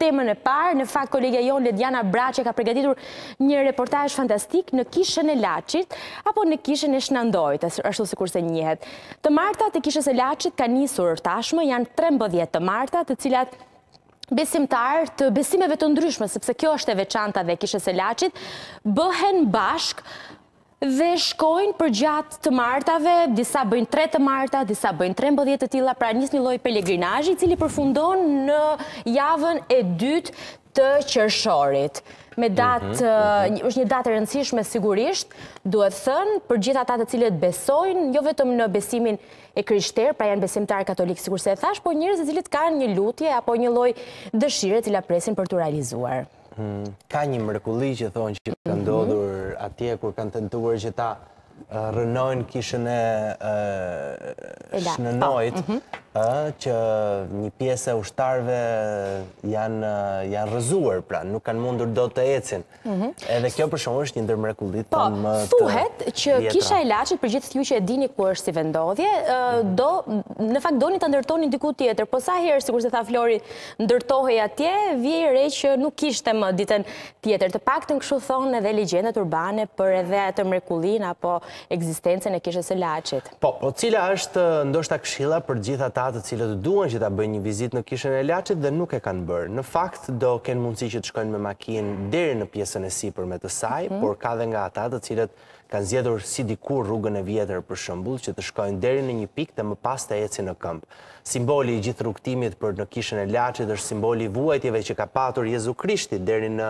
temën e parë. Në fakt, kolegja jonë Lediana Braçe ka përgatitur një reportazh fantastik në Kishën e Laçit apo në Kishën e Shnandojt, ashtu sikurse njihet. Të martat e Kishës e Laçit ka nisur tashmë, janë 13 të marta, të cilat besimtar të besimeve të ndryshme, sepse kjo është e veçanta dhe Kishës së Laçit, bëhen bashk dhe shkojnë për gjatë të martave, disa bëjnë 3 të marta, disa bëjnë 13 të tilla, pra nis një lloj pelegrinazhi i cili përfundon në javën e dytë të qershorit. Me datë, është një datë e rëndësishme sigurisht, duhet thënë, për gjithë ata të cilët besojnë, jo vetëm në besimin e krishterë, pra janë besimtar katolik sikurse e thash, po njerëz të cilët kanë një lutje apo një lloj dëshire e cila presin për t'u realizuar. Ka një mrekulli që thonë që ka ndodhur atje kur kanë tentuar që ta rënojnë Kishën e Shnënojt, që një pjesë e ushtarëve janë rrëzuar, pra nuk kanë mundur do të ecin. Edhe kjo për shkak është një ndër mrekullitë më të vjetra. Thuhet që Kisha e Laçit, për gjithë ju që e dini ku është si vendodhje, në fakt doni ta ndërtonin diku tjetër, po sa herë, sikur se tha Flori, ndërtohej atje, vjen re që nuk kishte më ditën tjetër. Të paktën kështu thonë edhe legjendat urbane për edhe atë mrekullinë apo ekzistencën e Kishës së Laçit. Po cila është ndoshta këshilla për gjithë ata të cilët duan që ta bëjnë një vizitë në Kishën e Laçit dhe nuk e kanë bërë. Në fakt do kenë mundësi që të shkojnë me makinë deri në pjesën e sipërme të saj, por ka dhe nga ata të cilët kanë zgjedhur si dikur rrugën e vjetër për shembull, që të shkojnë deri në një pikë dhe më pas të ecin në këmbë. Simboli i gjithë rrugtimit për në Kishën e Laçit është simboli i vuajtjeve që ka patur Jezu Krishti deri në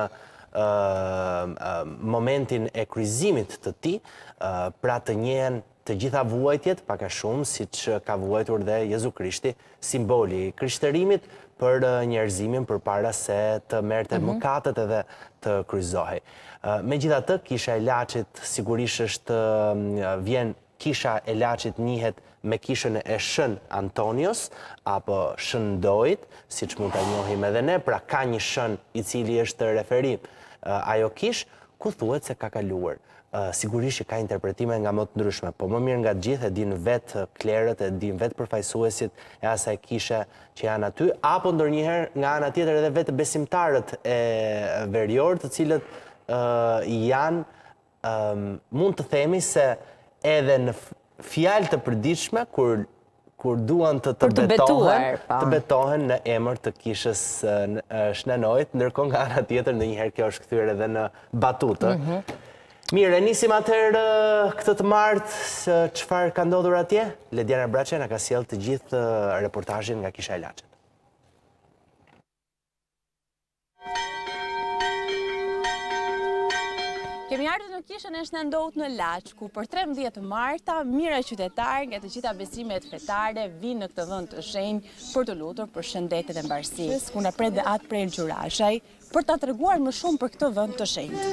momentin e kryqëzimit të tij, pra të njehen të gjitha vuajtjet, pak a shumë, siç ka vuajtur dhe Jezu Krishti, simboli i krishterimit për njerëzimin përpara se të merrte mëkatet edhe të kryqëzohej. Megjithatë, Kisha e Laçit sigurisht vjen Kisha e Laçit njihet me Kishën e Shën Antonios apo Shëndojt, siç mund ta njohim edhe ne, pra ka një shën i cili është referim ajo kish ku thuhet se ka kaluar. Sigurisht që ka interpretime nga më të ndryshme, po më mirë nga gjithë e din vetë klerët, e din vetë përfaqësuesit e asaj kishe që janë aty, apo ndonjëherë nga ana tjetër edhe vetë besimtarët e verior, të cilët janë, mund të themi se edhe në fjalë të përditshme, kur duan të betohen në emër të Kishës Shnënojt, ndërkohë nga ana tjetër ndonjëherë kjo është kthyer edhe në batutë. Mirë, nisim atëherë këtë të martë, çfarë ka ndodhur atje? Lediana Braçe na ka sjellë të gjithë reportazhin nga Kisha e Laçit. Kemi ardhur në Kishën e Shnandojt në Laç, ku për 13 marta mijëra qytetarë nga të gjitha besimet fetare vinë në këtë vend të shenjtë për të lutur për shëndetin e mbarësisë, ku na pret dhe atë prej Gjurashaj, për ta treguar më shumë për këtë vend të shenjtë.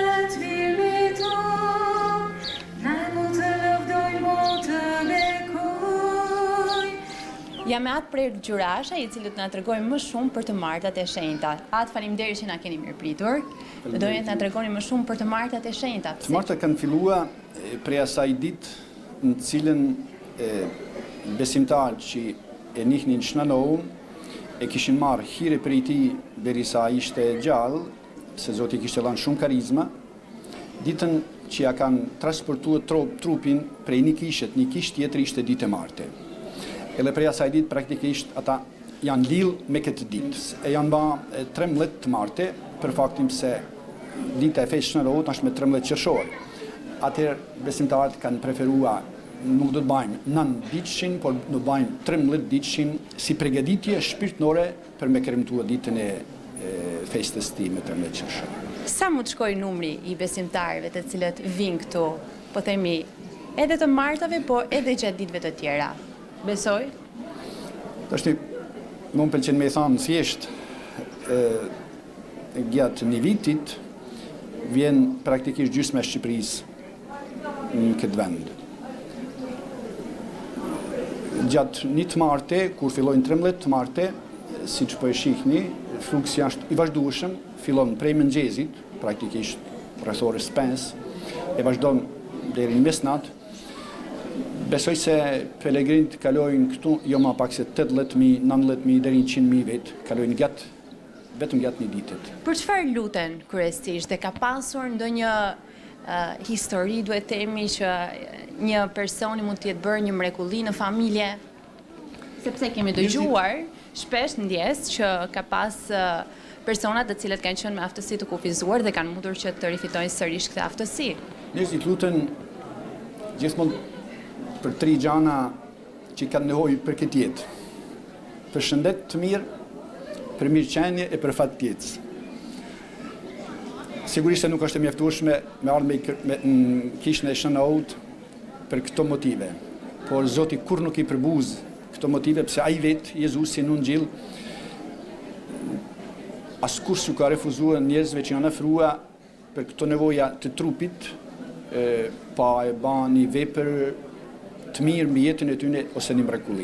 Jam me atë prej Gjurasha, i cili të na tregojë më shumë për të martat e shenjta. Atë faleminderit që na keni mirëpritur. Doja të na tregoni më shumë për të martat e shenjta. Të martat kanë filluar prej asaj ditë në cilën besimtarët që e njihnin Shnanoun e kishin marrë hire prej tij derisa ishte gjallë, se Zoti kishte dhënë shumë karizma. Ditën që ja kanë transportuar trupin prej një kish tjetër ishte ditë e martë. Edhe prej asaj ditë praktikisht ata janë lidhur me këtë ditë. E janë ba 13 të martë, për faktin se dita e fesë Shnënojt është me 13 qershor. Atëherë besimtarët kanë preferuar nuk do të bëjmë 9 ditëshin, por do të bëjmë 13 ditëshin si përgatitje shpirtërore për me kremtuar ditën e festës tij me 13 qershor. Sa mund të shkojë numri i besimtarëve të cilët vinë këtu, po themi edhe të martave, po edhe gjatë ditëve të tjera? Besoj? Tashti, më pëlqen me i thamë thjesht, gjatë një vitit, vjen praktikisht gjysma e Shqipërisë në këtë vend. Gjatë një të marte, kur fillojnë 13 të marte, si që po e shihni, fluksi është i vazhdueshëm, fillon prej mëngjesit, praktikisht rreth orës 5, e vazhdon deri në mesnat. Besoj se pelegrinët kalojnë këtu jo më pak se 18.000, 19.000 deri 100.000 vjet, kalojnë gjatë vetëm gjatë një ditet. Për çfarë luten kryesisht? Dhe ka pasur ndonjë histori, duhet themi, që një personi mund të jetë bërë një mrekulli në familje? Sepse kemi dëgjuar shpesh ndjes që ka pas persona të cilët kanë qenë me aftësi të kufizuar dhe kanë mundur që të rifitojnë sërish këtë aftësi. Njerëzit luten gjithmonë për 3 gjana që kanë nevojë për këtë jetë. Për shëndet të mirë, për mirëqenie e për fat të jetës. Sigurisht se nuk është e mjaftueshme me ardhmë në kishën e Shënaut për këto motive. Por Zoti kur nuk i përbuz këto motive, pse ai vetë Jezusi në Ungjil askur s'u ka refuzuar njerëzve që janë afruar për këto nevoja të trupit, pa e ba një vepër të mirë mbi jetën e tyre ose një mrekulli.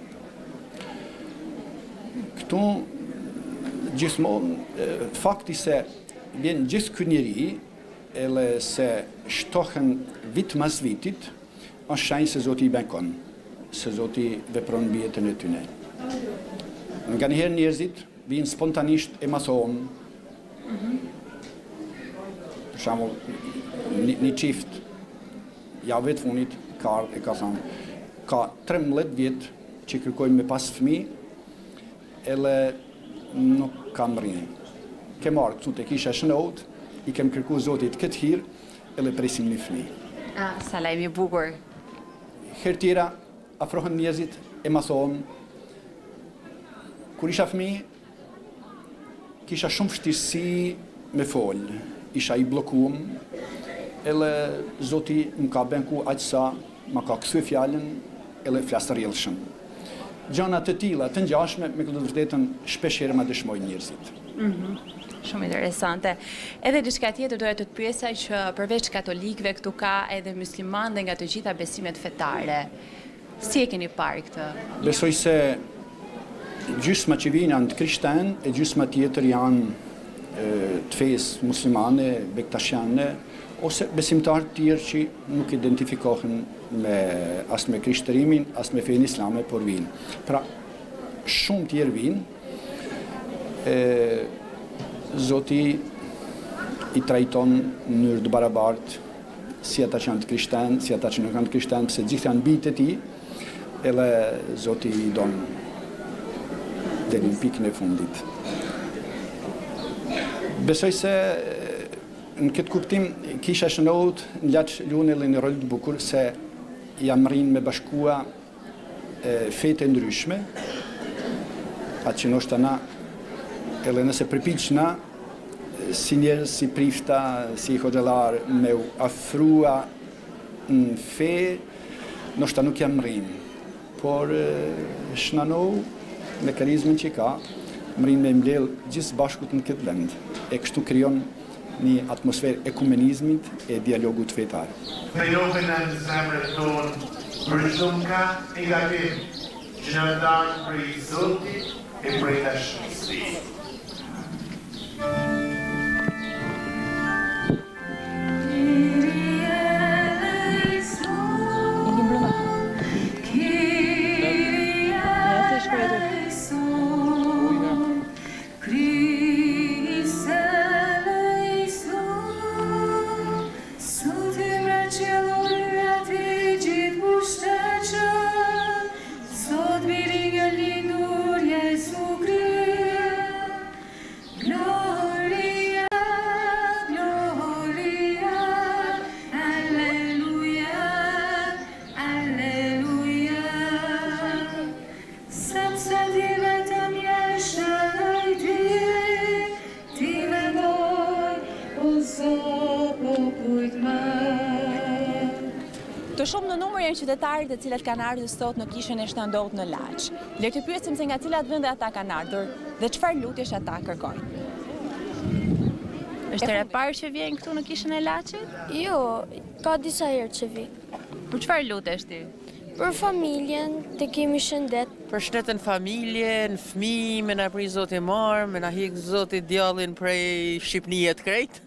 Këtu gjithmonë fakti se vjen gjithë ky njeri edhe se shtohen vit mas vitit, është shenjë se Zoti i bekon, se Zoti vepron mbi jetën e tyre. Nga njëherë njerëzit vinë spontanisht e masohen. Për shembull, një çift javë të funit ka thënë ka 13 vjet që kërkojnë me pas fëmijë edhe nuk kam rrinë. Kem marrë këtu te kisha Shënaut, i kem kërkuar Zotit këtë hir edhe presim një fëmijë. Sa lajm i bukur. Herë tjera afrohen njerëzit e masohen. Kur isha fëmijë, kisha shumë vështirësi me fol, isha i bllokuar, edhe Zoti më ka benku aq sa ma ka kthy fjalën edhe flas rrjedhshëm. Gjëra të tilla, të ngjashme, me këtë vërtetën shpesh herë ma dëshmojnë njerëzit. Shumë interesante. Edhe diçka tjetër doja të pyesja që përveç katolikëve këtu ka edhe muslimanë dhe nga të gjitha besimet fetare. Si e keni parë këtë? Besoj se gjysma që vinë janë të krishterë e gjysma tjetër janë të fesë muslimane, bektashiane, ose besimtarë tjerë që nuk identifikohen as me krishtërimin, as me fenë islame, por vinë. Pra, shumë tjerë vinë, Zoti i trajton në mënyrë të barabartë, si ata që janë të krishterë, si ata që nuk janë të krishterë, pse gjithë janë bijtë e tij, edhe Zoti i donë deri në pikën e fundit. Besoj se në këtë kuptim kisha Shënaut në laç luan edhe një rol të bukur se jam rrinë me bashkua fete ndryshme, atë që ndoshta na edhe nëse përpiqna si njerëz, si prifta, si hoxhallar me u afrua në fe, ndoshta nuk jam rrinë, por Shënau me karizmën që ka, më rinë me mbledh gjithë bashkut në këtë vend. E kështu krijon një atmosferë ekumenizmit e dialogut fetar. Fejlohen në zemrët tonë për shumë ka negativ që në ndanë për i Zotit e për i dashësi. Të shumë në numër janë qytetarët e cilët kanë ardhur sot në kishën e Shëndout në Laç. Le të pyesim se nga cilat vende ata kanë ardhur dhe çfarë lutjesh ata kërkojnë. Është e parë që vjen këtu në kishën e Laçit? Jo, ka disa herë që vi. Për çfarë lutesh ti? Për familjen, të kemi shëndet. Për shëndetën familjen, fëmijë, me na prit Zoti marr, me na hik Zoti djallin prej Shqipënie të krejt.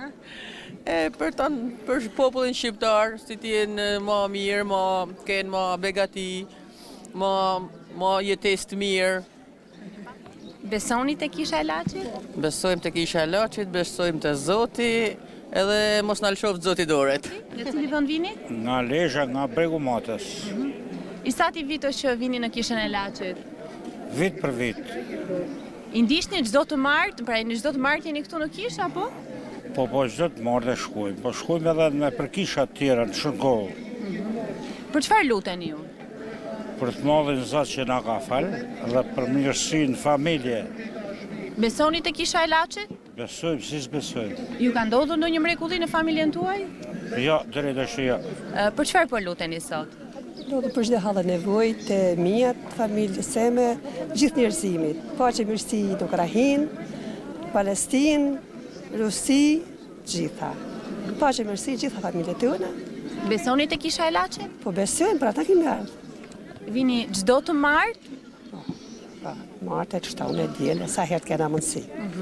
Për popullin shqiptar, si t'jenë ma mirë, ma kenë ma begati, ma jetesë të mirë. Besoni te kisha e Laçit? Besojmë të kisha e Laçit, besojmë të Zoti, edhe mos na lëshoft Zoti dorët. Në cili vend vini? Nga Lesha, nga Bregu Matës. I sati vitosh që vini në kishën e Laçit? Vit për vit. I ndiqni çdo të martë, pra në çdo të martë jeni këtu në kishë apo? Po çdo të martë dhe shkojmë. Po shkojmë edhe me për kisha të tjera në shërgohë. Për çfarë luteni ju? Për të madhin Zot që na ka falë dhe për mirësinë familje. Besoni te kisha e Laçit? Besojmë, si s'besojmë. Ju ka ndodhur ndonjë mrekulli në familjen tuaj? Jo, drejtësh jo. Për çfarë po luteni sot? Lutem për çdo hallë nevojë të mia, të familjes seme, gjithë njerëzimit. Paqe mirësi në Ukrainë, Palestinë, Rusi, gjitha. Paqe mirësi gjitha familjet tona. Besoni te kisha e Laçit? Po besojmë, për ata kemi ardhur. Vini çdo të martë? Po, martë të shtaun e diele, sa herë kena mundësi.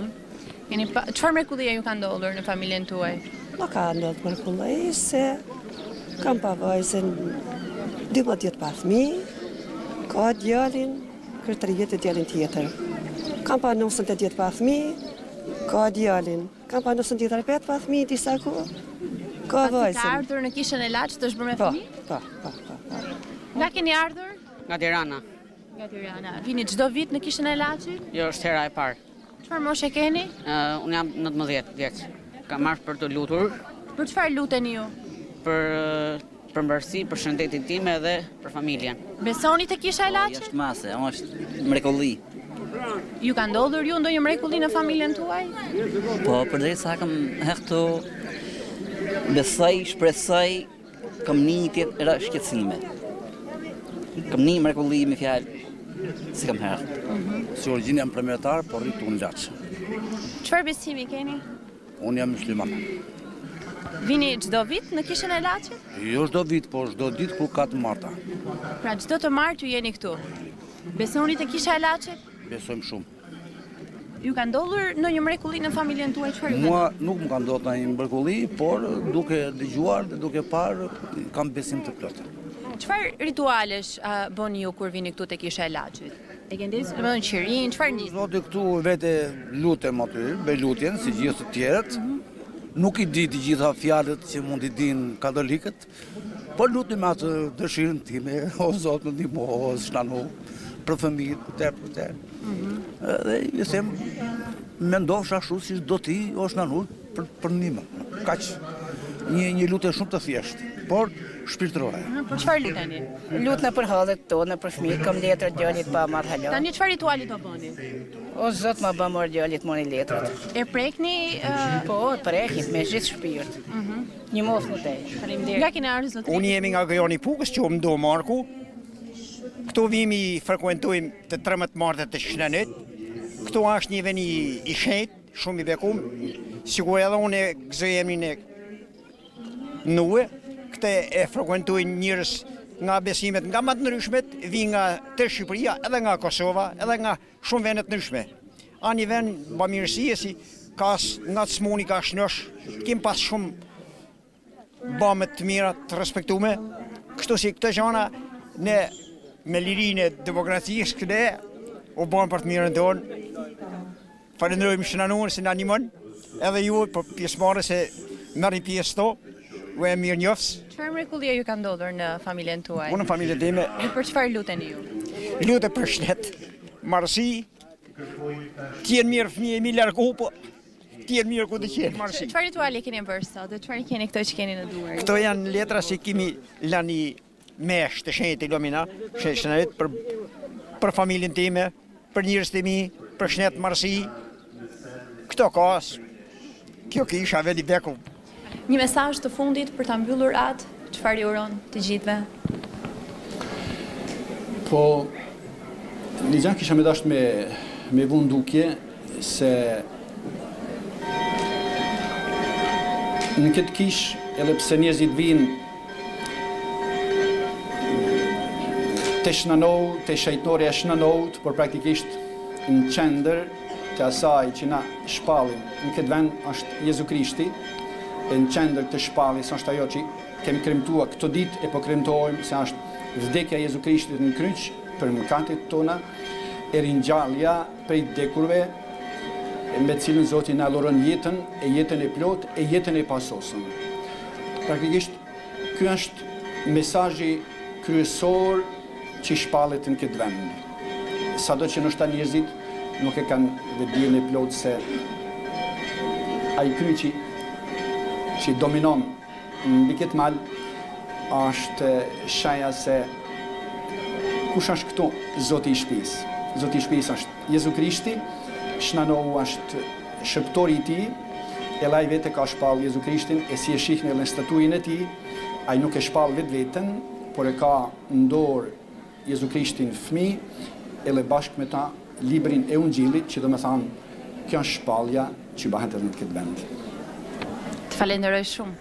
Çfarë mrekullia ju ka ndodhur në familjen tuaj? Nuk ka ndodhur mrekulli se kam pa vajzën 12 vjet pa fëmijë, ka djalin, kërë 3 vjet e djalin tjetër. Kam pa 90 vjet pa fëmijë, ka djalin. Kam pa 90 vjet pa fëmijë disa kohë. Ka vajzën. Ka ardhur në kishën e Laçit të është bërë me fëmijë? Po. Nga keni ardhur? Nga Tirana. Nga Tirana. Vini çdo vit në kishën e Laçit? Jo, është hera e parë. Çfarë moshe keni? Unë jam 19 vjeç. Kam marrë për të lutur. Për çfarë luteni ju? Për mbërësi, për shëndetin time dhe për familjen. Besoni te kisha e Laçit? Është mase, është mrekulli. Ju ka ndodhur ju ndonjë mrekulli në familjen tuaj? Po, përderisa kam hektu besoj, shpresoj, kam një tjetër shqetësime. Kam një mrekulli me fjalë, si kam herë. Si origjinë jam premjetar, por rritu në Laç. Çfarë besimi keni? Unë jam musliman. Vini çdo vit në kishën e Laçit? Jo çdo vit, por çdo ditë kur ka të marta. Pra çdo të martë ju jeni këtu. Besoni te kisha e Laçit? Besojmë shumë. Ju ka ndodhur ndonjë mrekulli në familjen tuaj? Çfarë? Mua nuk më ka ndodhur ndonjë mrekulli, por duke dëgjuar dhe duke parë kam besim të plotë. Çfarë ritualesh bëni ju kur vini këtu te kisha e Laçit? E ke ndjesë domethënë qirin, çfarë ndjesë? Zoti këtu vetë lutem aty, bëj lutjen si gjithë të tjerët. Nuk i di të gjitha fjalët që mund i dinë katolikët, por lutem atë dëshirën time, o Zot më ndihmo, o shlanu për fëmijët, për të. Dhe ju them, mendofsh ashtu si do ti, o shlanu për ndihmë. Kaq një lutje shumë të thjeshtë, por shpirtërore. Për çfarë luteni? Lutna për hallet tona, për fëmijët, kam letër djalit pa marrë halal. Tani çfarë rituali do bëni? O Zot ma bë mor djalit mori letrat. E prekni? Po, prekim me gjithë shpirt. Një mos më tej. Faleminderit. Nga keni ardhur zotëri? Unë jemi nga Gojoni Pukës, që më do Marku. Këtu vimi frekuentojmë të 13 martët të Shnenit. Këtu është një vend i shenjtë, shumë i bekum. Sigur edhe unë gëzoj emrin e Nuë. Këte e frekuentojnë njërës nga besimet nga më të ndryshmet, vi nga të Shqipëria, edhe nga Kosova, edhe nga shumë vendet ndryshme. A një vend ba mirësie si nga të smuni ka shnosh, kim pas shumë bamet të mira të respektume, kështu si këtë gjana ne me lirinë e demokracisë këne u banë për të mirën tonë. Falenderojmë Shënanun se na animon, edhe ju për pjesëmarrje se merrni pjesë to. U e mirë njofës. Çfarë mrekullie ju ka ndodhur në familjen tuaj? Unë në familjen time. Për çfarë luteni ju? Lutem për shëndet, marrësi, t'jenë mirë fëmijë mi largu, po t'jenë mirë ku të qenë. Çfarë rituali keni bërë sot? Dhe çfarë keni këto që keni në duar? Këto janë letra që kemi lani mesh të shenjtë ilumina, shëndet për familjen time, për njerëzit e mi, për shëndet, marrësi. Këto kas. Kjo kisha veli beku. Një mesazh të fundit për ta mbyllur atë, çfarë i uron të gjithëve? Po, një gjë kisha me dasht me vënë dukje se në këtë kish, edhe pse njerëzit vinë të shnanohu, të shejtënorja e shnanohut, por praktikisht në qendër të asaj që na shpallim në këtë vend është Jezu Krishti. Në qendër të shpallis është ajo që kemi kremtua këto ditë e po kremtojmë se është vdekja Jezu Krishtit në kryq për mëkatet tona, e ringjallja prej dekurve me cilën Zoti na dhuron jetën, e jetën e plot, e jetën e pasosën. Praktikisht, ky është mesazhi kryesor që shpallet në këtë vend. Sado që ndoshta njerëzit nuk e kanë vetdijen e plot se ai kryqi që dominon mbi këtë mal është shaja se kush është këtu Zoti i shtëpisë. Zoti i shtëpisë është Jezu Krishti, Shnanohu është shëptori i tij, e ai vetë ka shpall Jezu Krishtin, e si e shihni në statujën e tij, ai nuk e shpall vetveten, por e ka në dorë Jezu Krishtin fëmijë, edhe bashkë me ta librin e Ungjillit, që do të thonë kjo është shpallja që bëhet edhe në këtë vend. Të falenderoj shumë.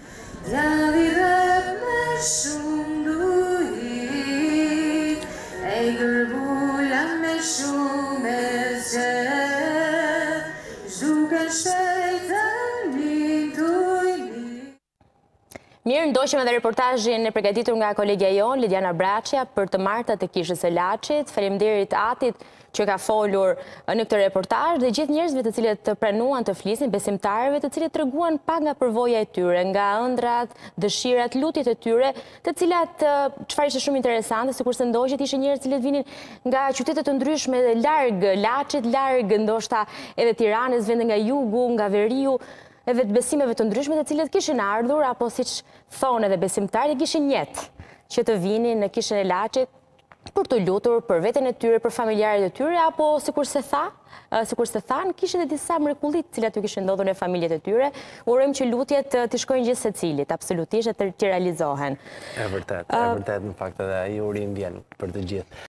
Mirë, ndoqëm edhe reportajin e përgatitur nga kolegja jonë, Lidiana Braçja, për të martat e kishës së Laçit. Faleminderit Atit që ka folur në këtë reportaj dhe gjithë njerëzve të cilët pranuan të flisin, besimtarëve të cilët treguan pak nga përvoja e tyre, nga ëndrat, dëshirat, lutjet e tyre, të cilat çfarë ishte shumë interesante, sikurse ndoqët ishin njerëz të cilët vinin nga qytete të ndryshme, larg Laçit, larg ndoshta edhe Tiranës, vende nga jugu, nga veriu, edhe të besimeve të ndryshme të cilët kishin ardhur, apo siç thonë edhe besimtarët, kishin jetë që të vinin në kishën e Laçit për të lutur për veten e tyre, për familjarët e tyre, apo sikur se thanë, kishin edhe disa mrekullit të cilat u kishin ndodhur në familjet e tyre. Urojmë që lutjet të shkojnë gjithë secilit, absolutisht, të realizohen. E vërtet, në fakt edhe ai urim vjen për të gjithë.